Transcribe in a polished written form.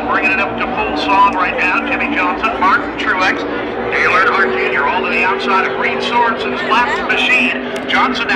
bringing it up to full song right now. Jimmy Johnson, Martin Truex, Dale Earnhardt Jr. all to the outside of Green Swords and Slap's machine. Johnson